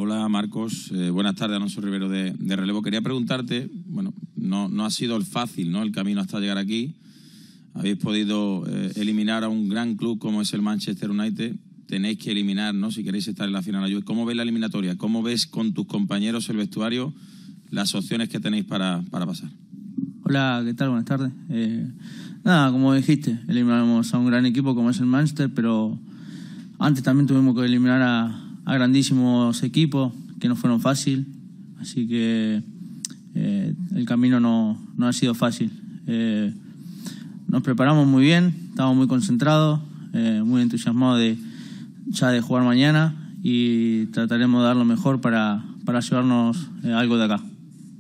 Hola Marcos, buenas tardes, Alonso Rivero de Relevo. Quería preguntarte, bueno, no ha sido el fácil, ¿no?, el camino hasta llegar aquí. Habéis podido eliminar a un gran club como es el Manchester United. Tenéis que eliminar, ¿no?, si queréis estar en la final. ¿Cómo ves la eliminatoria? ¿Cómo ves con tus compañeros el vestuario las opciones que tenéis para pasar? Hola, ¿qué tal? Buenas tardes. Nada, como dijiste, eliminamos a un gran equipo como es el Manchester, pero antes también tuvimos que eliminar a grandísimos equipos que no fueron fácil, así que el camino no ha sido fácil. Nos preparamos muy bien, estamos muy concentrados, muy entusiasmados de jugar mañana, y trataremos de dar lo mejor para llevarnos algo de acá.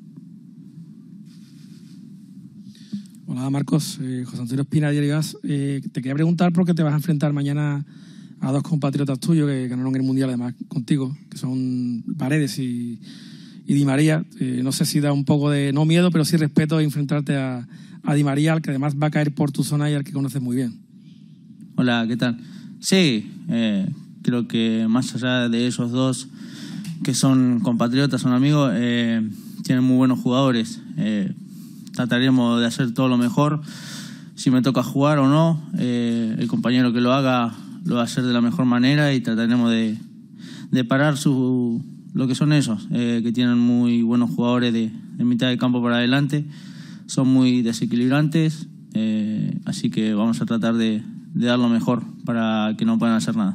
Hola Marcos, José Antonio Espina de Gas. Te quería preguntar por qué te vas a enfrentar mañana a dos compatriotas tuyos que ganaron el Mundial además contigo, que son Paredes y Di María. No sé si da un poco de, no miedo, pero sí respeto de enfrentarte a Di María, al que además va a caer por tu zona y al que conoces muy bien. Hola, ¿qué tal? Sí, creo que más allá de esos dos que son compatriotas, son amigos, tienen muy buenos jugadores. Trataremos de hacer todo lo mejor. Si me toca jugar o no, el compañero que lo haga lo va a hacer de la mejor manera, y trataremos de parar lo que son ellos, que tienen muy buenos jugadores de mitad de campo para adelante. Son muy desequilibrantes, así que vamos a tratar de dar lo mejor para que no puedan hacer nada.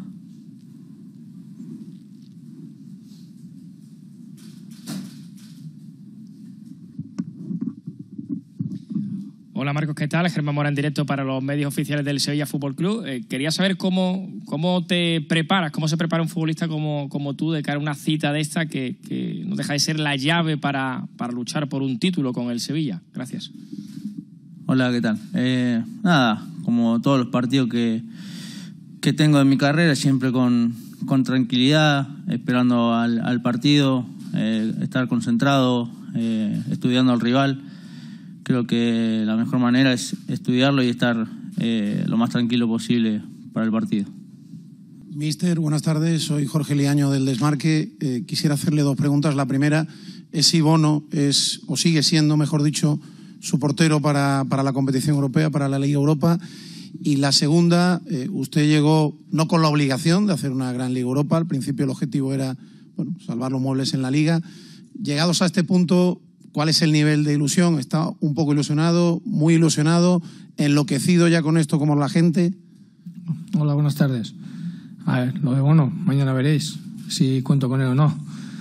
Hola Marcos, ¿qué tal? Germán Mora en directo para los medios oficiales del Sevilla Fútbol Club. Quería saber cómo te preparas, cómo se prepara un futbolista como tú de cara a una cita de esta que no deja de ser la llave para luchar por un título con el Sevilla. Gracias. Hola, ¿qué tal? Nada, como todos los partidos que tengo en mi carrera, siempre con tranquilidad, esperando al partido, estar concentrado, estudiando al rival. Creo que la mejor manera es estudiarlo y estar lo más tranquilo posible para el partido. Mister, buenas tardes. Soy Jorge Liaño del Desmarque. Quisiera hacerle dos preguntas. La primera es si Bono es, o sigue siendo, mejor dicho, su portero para la competición europea, para la Liga Europa. Y la segunda, usted llegó no con la obligación de hacer una gran Liga Europa. Al principio el objetivo era salvar los muebles en la Liga. Llegados a este punto, ¿cuál es el nivel de ilusión? ¿Está un poco ilusionado, muy ilusionado, enloquecido ya con esto como la gente? Hola, buenas tardes. A ver, lo de Bono, mañana veréis si cuento con él o no.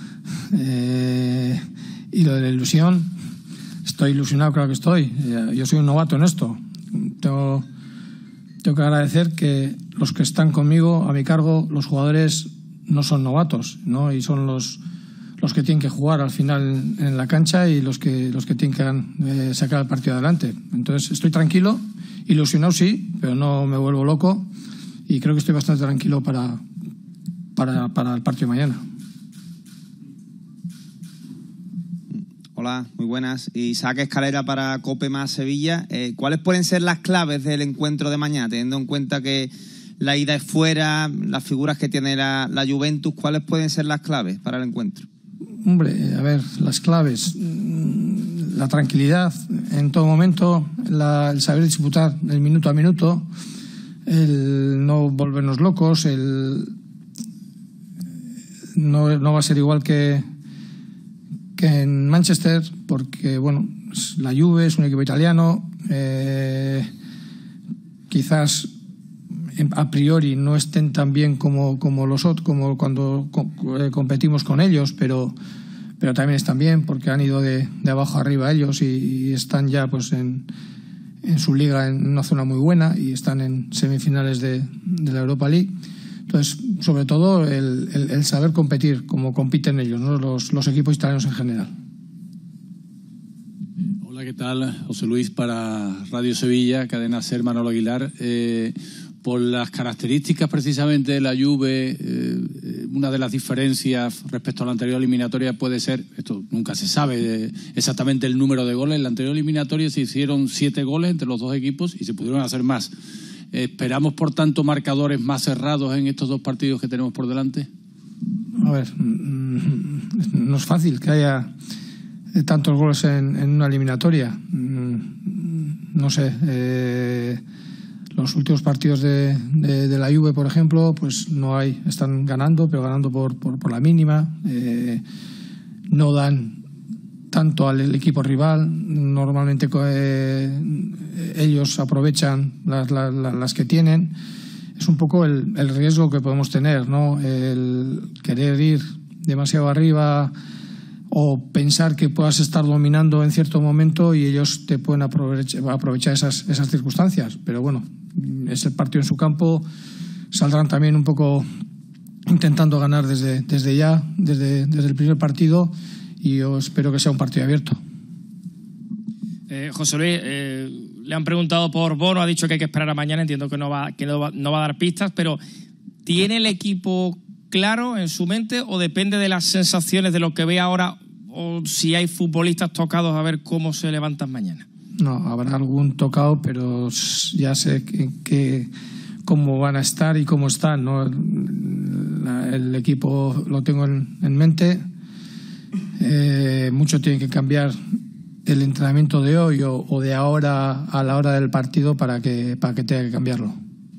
Y lo de la ilusión, estoy ilusionado, claro que estoy. Yo soy un novato en esto. Tengo que agradecer que los que están conmigo, a mi cargo, los jugadores no son novatos, ¿no? Y son los que tienen que jugar al final en la cancha y los que tienen que sacar el partido adelante. Entonces estoy tranquilo, ilusionado sí, pero no me vuelvo loco, y creo que estoy bastante tranquilo para el partido de mañana. Hola, muy buenas. Isaac Escalera para COPE más Sevilla. ¿Cuáles pueden ser las claves del encuentro de mañana, teniendo en cuenta que la ida es fuera, las figuras que tiene la Juventus? ¿Cuáles pueden ser las claves para el encuentro? Hombre, a ver, las claves, la tranquilidad en todo momento, el saber disputar el minuto a minuto, el no volvernos locos, no va a ser igual que en Manchester, porque bueno, la Juve es un equipo italiano, quizás a priori no estén tan bien como los otros, como cuando competimos con ellos, pero también están bien porque han ido de abajo arriba ellos y están ya pues en su liga en una zona muy buena y están en semifinales de la Europa League. Entonces, sobre todo el saber competir como compiten ellos, ¿no? los equipos italianos en general. Hola, ¿qué tal? José Luis para Radio Sevilla, Cadena SER, Manolo Aguilar. Por las características precisamente de la Juve, una de las diferencias respecto a la anterior eliminatoria puede ser, esto nunca se sabe exactamente el número de goles, en la anterior eliminatoria se hicieron 7 goles entre los dos equipos y se pudieron hacer más. ¿Esperamos por tanto marcadores más cerrados en estos dos partidos que tenemos por delante? A ver, no es fácil que haya tantos goles en una eliminatoria. No sé, los últimos partidos de la Juve, por ejemplo, pues no hay, están ganando, pero ganando por la mínima. No dan tanto al equipo rival. Normalmente ellos aprovechan las que tienen. Es un poco el riesgo que podemos tener, ¿no? El querer ir demasiado arriba o pensar que puedas estar dominando en cierto momento y ellos te pueden aprovechar esas circunstancias. Pero bueno, es el partido en su campo, saldrán también un poco intentando ganar desde el primer partido, y yo espero que sea un partido abierto. José Luis, le han preguntado por Bono, ha dicho que hay que esperar a mañana, entiendo que no va a dar pistas, pero ¿tiene el equipo claro en su mente o depende de las sensaciones de lo que ve ahora, o si hay futbolistas tocados, a ver cómo se levantan mañana? No, habrá algún tocado, pero ya sé cómo van a estar y cómo están, ¿no? El equipo lo tengo en mente. Mucho tiene que cambiar el entrenamiento de hoy o de ahora a la hora del partido para que tenga que cambiarlo.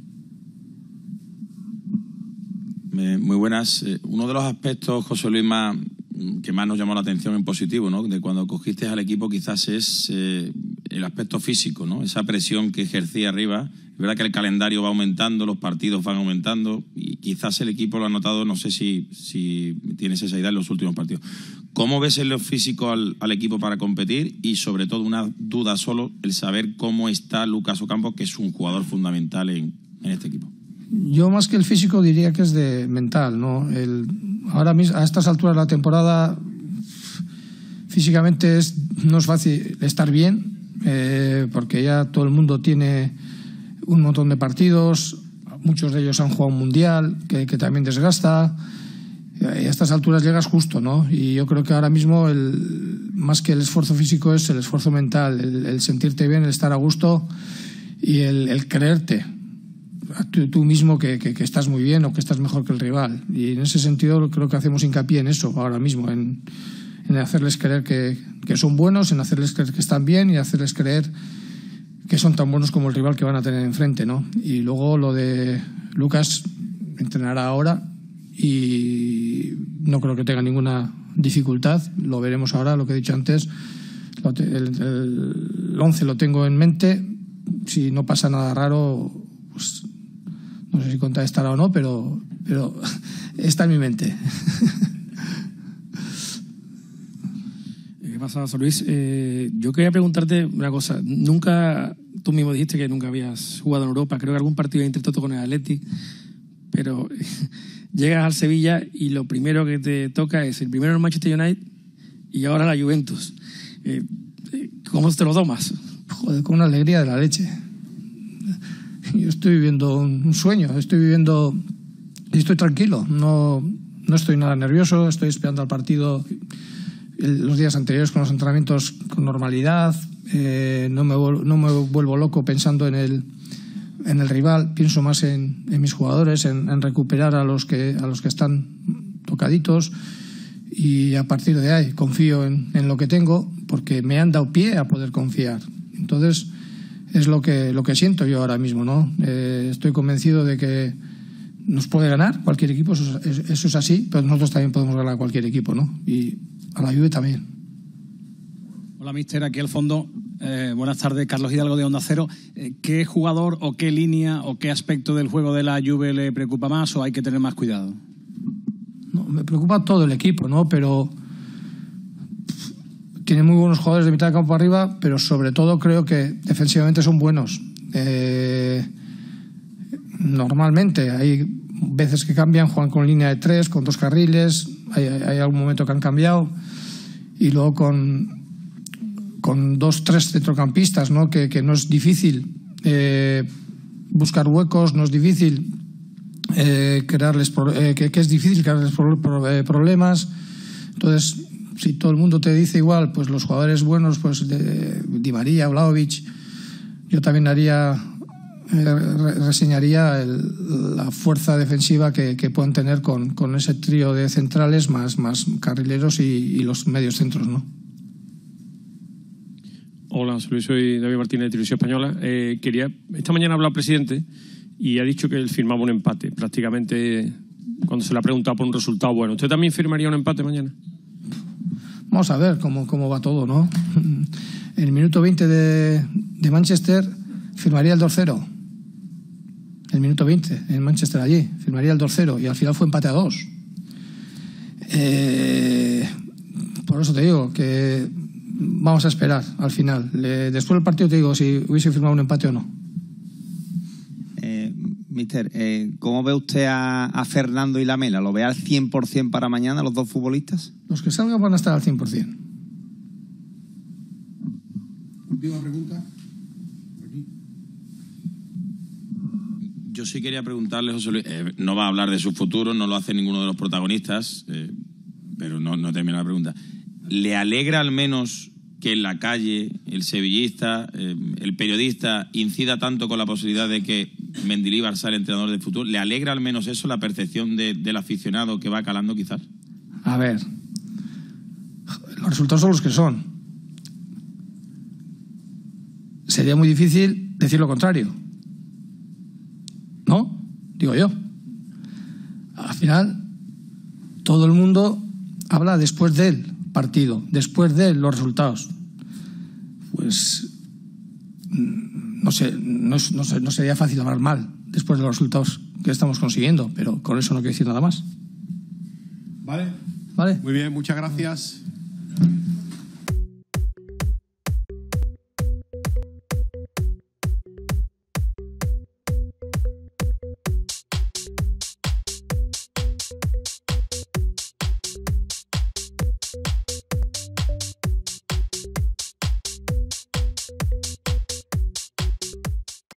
Muy buenas. Uno de los aspectos, José Luis, que más nos llamó la atención en positivo, ¿no?, de cuando cogiste al equipo, quizás es el aspecto físico, ¿no?, esa presión que ejercía arriba. Es verdad que el calendario va aumentando, los partidos van aumentando y quizás el equipo lo ha notado, no sé si tienes esa idea, en los últimos partidos. ¿Cómo ves en lo físico al equipo para competir? Y sobre todo, una duda solo, el saber cómo está Lucas Ocampos, que es un jugador fundamental en este equipo. Yo, más que el físico, diría que es de mental, ¿no? Ahora mismo, a estas alturas de la temporada, físicamente no es fácil estar bien, porque ya todo el mundo tiene un montón de partidos, muchos de ellos han jugado un mundial, que también desgasta, y a estas alturas llegas justo, ¿no? Y yo creo que ahora mismo, más que el esfuerzo físico, es el esfuerzo mental, el sentirte bien, el estar a gusto y el creerte tú mismo que estás muy bien o que estás mejor que el rival. Y en ese sentido creo que hacemos hincapié en eso ahora mismo, en hacerles creer que son buenos, en hacerles creer que están bien y hacerles creer que son tan buenos como el rival que van a tener enfrente, ¿no? Y luego lo de Lucas, entrenará ahora y no creo que tenga ninguna dificultad. Lo veremos ahora, lo que he dicho antes. El 11 lo tengo en mente. Si no pasa nada raro, pues no sé si contestará o no, pero está en mi mente. ¿Qué pasa, José Luis? Yo quería preguntarte una cosa. Tú mismo dijiste que nunca habías jugado en Europa. Creo que algún partido intentado con el Athletic, pero llegas al Sevilla y lo primero que te toca es el primero el Manchester United y ahora la Juventus. ¿Cómo te lo tomas? Joder, con una alegría de la leche. Yo estoy viviendo un sueño, estoy tranquilo, no estoy nada nervioso, estoy esperando al partido los días anteriores con los entrenamientos con normalidad, no me vuelvo loco pensando en el rival, pienso más en mis jugadores, en recuperar a los que están tocaditos, y a partir de ahí confío en lo que tengo, porque me han dado pie a poder confiar. Entonces es lo que siento yo ahora mismo, ¿no? Estoy convencido de que nos puede ganar cualquier equipo, eso es así, pero nosotros también podemos ganar a cualquier equipo, ¿no? Y a la Juve también. Hola, míster, aquí al fondo. Buenas tardes, Carlos Hidalgo de Onda Cero. ¿Qué jugador o qué línea o qué aspecto del juego de la Juve le preocupa más o hay que tener más cuidado? No, me preocupa todo el equipo, ¿no? Pero tiene muy buenos jugadores de mitad de campo arriba, pero sobre todo creo que defensivamente son buenos. Normalmente hay veces que cambian, juegan con línea de 3, con 2 carriles, hay algún momento que han cambiado, y luego con 2-3 centrocampistas, ¿no? Que no es difícil buscar huecos, no es difícil crearles problemas. Entonces, si todo el mundo te dice igual, pues los jugadores buenos, pues de Di María, Vlahovic, yo también haría reseñaría la fuerza defensiva que pueden tener con ese trío de centrales más carrileros y los medios centros, ¿no? Hola, José Luis, soy David Martínez de Televisión Española. Esta mañana ha hablado el presidente y ha dicho que él firmaba un empate. Prácticamente, cuando se le ha preguntado por un resultado bueno, ¿usted también firmaría un empate mañana? Vamos a ver cómo va todo, ¿no? En el minuto 20 de Manchester firmaría el 2-0. El minuto 20 en Manchester allí firmaría el 2-0 y al final fue empate a 2. Por eso te digo que vamos a esperar al final. Después del partido te digo si hubiese firmado un empate o no. Mister, ¿cómo ve usted a Fernando y Lamela? ¿Lo ve al 100% para mañana los dos futbolistas? Los que salgan van a estar al 100%. Última pregunta. Yo sí quería preguntarle, José Luis, no va a hablar de su futuro, no lo hace ninguno de los protagonistas, pero no termina la pregunta. ¿Le alegra al menos que en la calle el sevillista, el periodista, incida tanto con la posibilidad de que Mendilibar sea el entrenador del futuro? ¿Le alegra al menos eso, la percepción del aficionado que va calando quizás? A ver, los resultados son los que son. Sería muy difícil decir lo contrario, ¿no? Digo yo. Al final, todo el mundo habla después del partido, después de los resultados. Pues no sería fácil hablar mal después de los resultados que estamos consiguiendo, pero con eso no quiero decir nada más. Vale. Vale. Muy bien, muchas gracias.